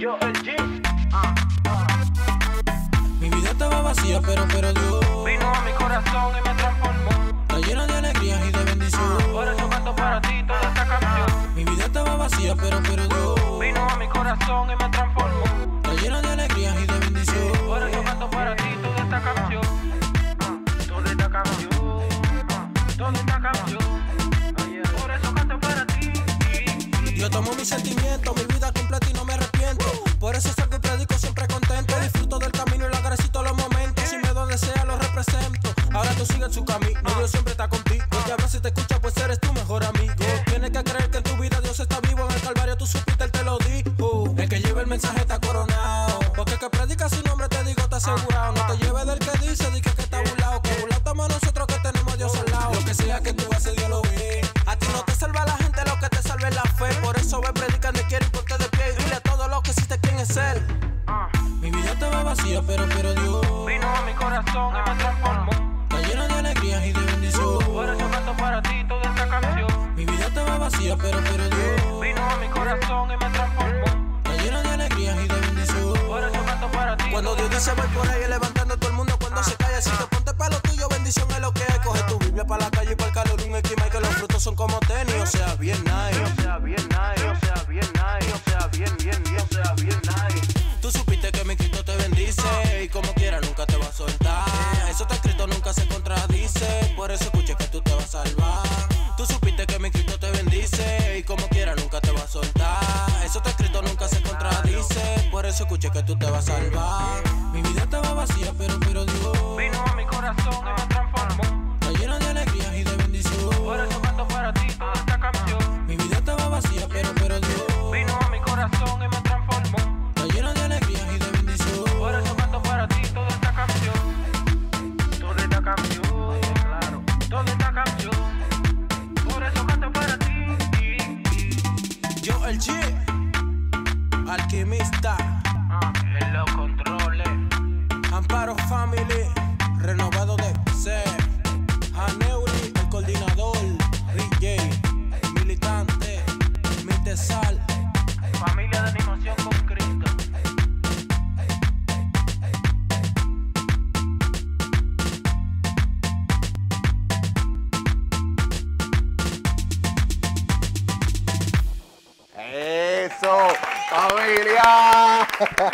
Yo el G. Mi vida estaba vacía, pero Dios Vino a mi corazón y me transformó. está llena de alegrías y de bendición. Por eso canto para ti toda esta canción. Mi vida estaba vacía, pero Dios Vino a mi corazón y me transformó. está llena de alegrías y de bendición. Por eso canto para ti toda esta canción. Toda esta canción. Toda esta canción. Por eso canto para ti. Yo tomo mis sentimientos, mi vida completa y no me arrepiento. Por eso salgo y predico siempre contento. Disfruto del camino y lo agradezco los momentos. Sin miedo donde sea lo represento. Ahora tú sigues su camino, Dios siempre está contigo. Y a veces te escucha, pues eres tu mejor amigo. Tienes que creer que en tu vida Dios está vivo. En el Calvario tú supiste, Él te lo dijo. El que lleva el mensaje está coronado. Porque el que predica su nombre, te digo, está asegurado. No te lleves del que dice, di que está burlado. Que burlado estamos nosotros que tenemos a Dios al lado. Lo que sea que tú haces, Dios lo ve. A ti no te salva la gente, lo que te salva es la fe. Por eso ve, predica donde quiere y ponte de pie. Y dile a todo lo que existe quién es Él. Mi vida estaba vacía, pero Dios Vino a mi corazón y me transformó. está llena de alegrías y de bendición. Por eso canto para ti toda esta canción. Mi vida estaba vacía, pero Dios Vino a mi corazón y me transformó. está llena de alegrías y de bendición. Por eso canto para ti. Cuando Dios dice voy por ahí levantando a todo el mundo cuando se calla, así que ponte pa' lo tuyo, bendición es lo que hay. Coge tu Biblia pa' la calle y pa' el calor un esquema y que los frutos son como tenis, o sea, bien nice. O sea, bien nice, o sea, bien nice, o sea, bien, o sea, bien nice. Tú supiste que mi Cristo te bendice y como quiera nunca te va a soltar. Eso está escrito, nunca se contradice, por eso escuché que tú te vas a salvar. Tú supiste que mi Cristo te bendice y como quiera nunca te va a soltar. Eso está escrito, nunca se contradice, por eso escuché que tú te vas a salvar. Mi vida estaba vacía, pero Dios Vino a mi corazón y me transformó. está llena de alegrías y de bendición. Por eso canto para ti toda esta canción. Mi vida estaba vacía, pero Dios Vino a mi corazón y me transformó. está llena de alegrías y de bendición. Por eso canto para ti toda esta canción. Toda esta canción, claro. Toda esta canción. Por eso canto para ti. Yo el G, alquimista, En los controles. Amparo Family, renovado de C, Janeuri, el coordinador, DJ, militante, Mitesal. Familia de animación con Cristo. ¡Eso! ¡Familia!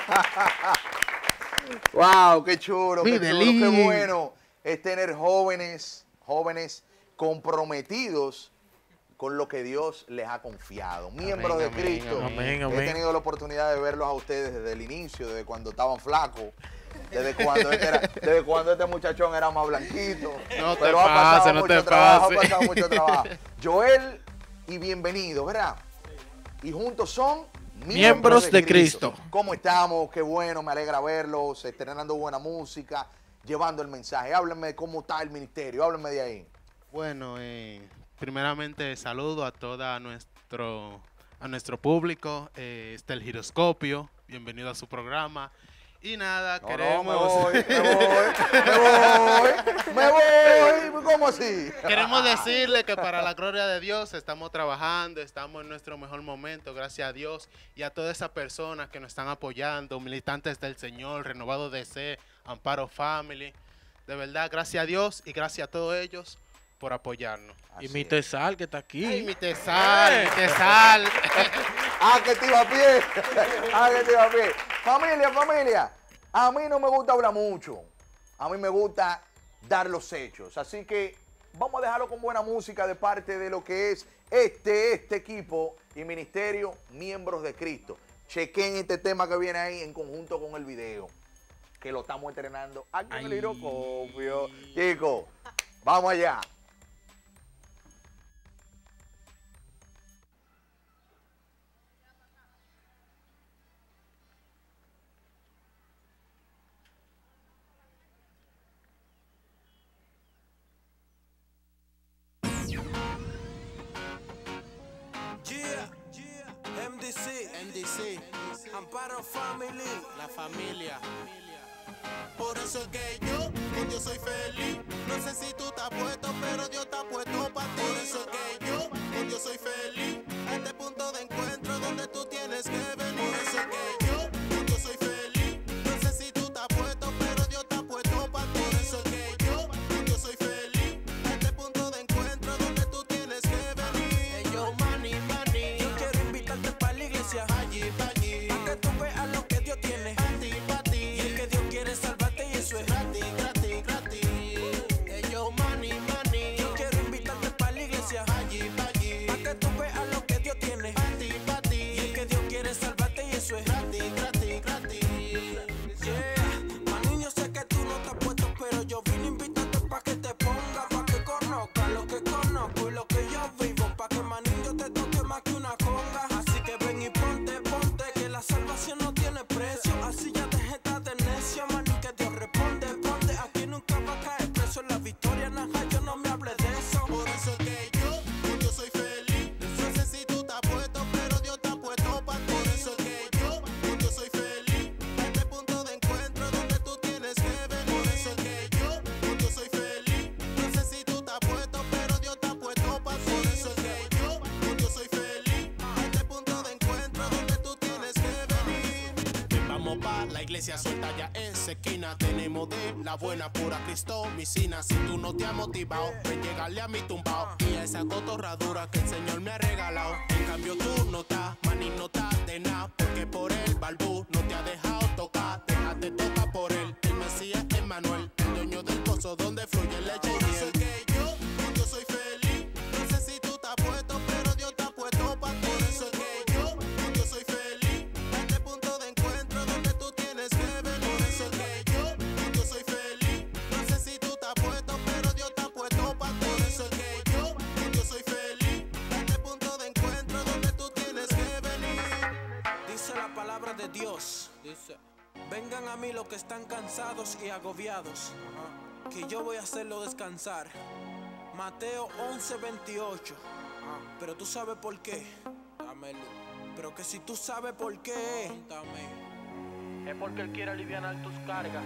¡Wow! ¡Qué chulo! ¡Qué chulo! ¡Qué bueno! Es tener jóvenes comprometidos con lo que Dios les ha confiado. Miembros de Cristo. amén, He amén. tenido la oportunidad de verlos a ustedes desde el inicio, desde cuando estaban flacos. Desde cuando este muchachón era más blanquito. No te Pero ha pases, pasado no mucho te trabajo, ha pases. pasado mucho trabajo. Joel y bienvenido, ¿verdad? Y juntos son Miembros de Cristo. ¿Cómo estamos? Qué bueno, me alegra verlos, estrenando buena música, llevando el mensaje. Háblenme de cómo está el ministerio, háblenme de ahí. Bueno, primeramente saludo a nuestro público. Está el Giroscopio. Bienvenido a su programa. Y nada, queremos... Me voy. ¿Cómo así? Queremos decirle que para la gloria de Dios estamos trabajando, estamos en nuestro mejor momento, gracias a Dios y a todas esas personas que nos están apoyando, militantes del Señor, Renovado DC, Amparo Family. De verdad, gracias a Dios y gracias a todos ellos por apoyarnos. Y Mitesal que está aquí. Ay, mi tesal, mi tesal. Que te iba a pie. Que te iba a pie. Familia. A mí no me gusta hablar mucho. A mí me gusta dar los hechos. Así que vamos a dejarlo con buena música de parte de lo que es este equipo y ministerio Miembros de Cristo. Chequen este tema que viene ahí en conjunto con el video, que lo estamos estrenando aquí en el Giroscopio. Chicos, vamos allá. MDC, Amparo Family, La familia. por eso es que yo con Dios soy feliz. No sé si tú estás puesto, pero Dios está puesto para ti. Por eso es que yo con Dios soy feliz. A este punto de encuentro donde tú tienes que venir. Por eso es que yo iglesia suelta ya esa esquina. Tenemos de la buena pura cristomicina. Si tú no te has motivado, ven llegarle a mi tumbao y a esa cotorradura que el Señor me ha regalado. En cambio tú no estás, maní, no estás de nada, porque por el balbú no te ha dejado tocar. Déjate tocar por él, el Mesías Emmanuel, el dueño del pozo donde fluye leche y miel. Que yo soy feliz. No sé si tú estás puesto, pero Dios te ha puesto para ti. Por eso es que yo soy feliz. Este punto de encuentro donde tú tienes que venir. Por eso es que yo soy feliz. No sé si tú estás puesto, pero Dios te ha puesto para ti. Por eso es que yo soy feliz. Este punto de encuentro donde tú tienes que venir. Dice la palabra de Dios, dice: vengan a mí los que están cansados y agobiados, que yo voy a hacerlo descansar. Mateo 11:28. Pero tú sabes por qué. Dámelo. Pero que si tú sabes por qué, Es porque Él quiere aliviar tus cargas.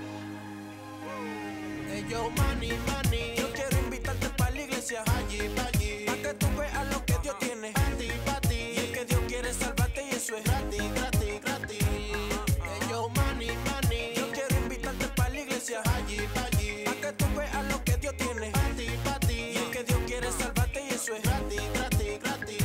Yo money, yo quiero invitarte para la iglesia, allí, allí. para que tú veas lo que Dios tiene. Pa' ti. Y es que Dios quiere salvarte y eso es Gratis, gratis, gratis. Yo money, Yo quiero invitarte para la iglesia, allí, allí. para que tú veas lo que Dios tiene. Pa' ti. Y es que Dios quiere salvarte y eso es Gratis, gratis, gratis.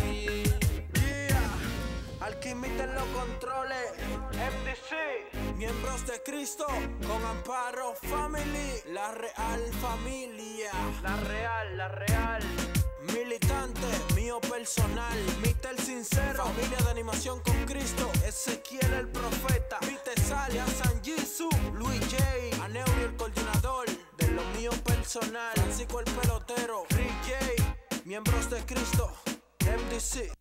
Alquimita en los controles, MDC. miembros de Cristo con Amparo Family, la real familia. La real. Militante, mío personal, Mister Sincero, familia de animación con Cristo, Ezequiel el profeta, Mite Salia, San Jisoo, Luis J, Aneuri el coordinador, de lo mío personal, Francisco el pelotero, Rick J, miembros de Cristo, MDC.